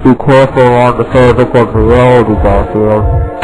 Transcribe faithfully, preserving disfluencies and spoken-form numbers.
be careful on the surface of reality back here.